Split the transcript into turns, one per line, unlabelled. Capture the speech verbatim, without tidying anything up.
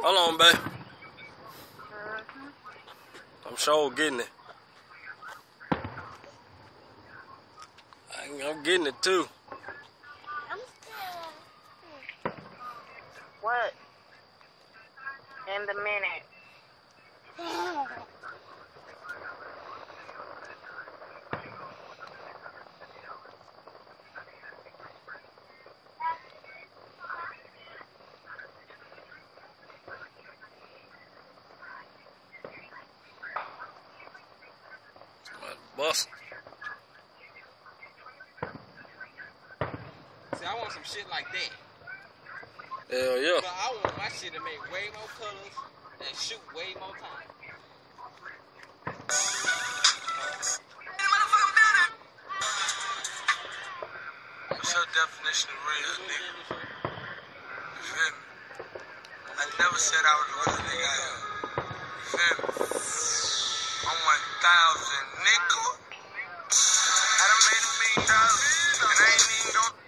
Hold on, babe.
Mm-hmm.
I'm sure getting it. I'm getting it too.
I'm still. What? In the minute.
Bust.
See, I want some shit like that.
Hell yeah.
But I want my shit to make way more colors and shoot way more time.
What's your definition of real, nigga? You feel me? I never said I was a real nigga. You feel me? I'm one thousand nickel. I done made a million dollars, and I ain't even gonna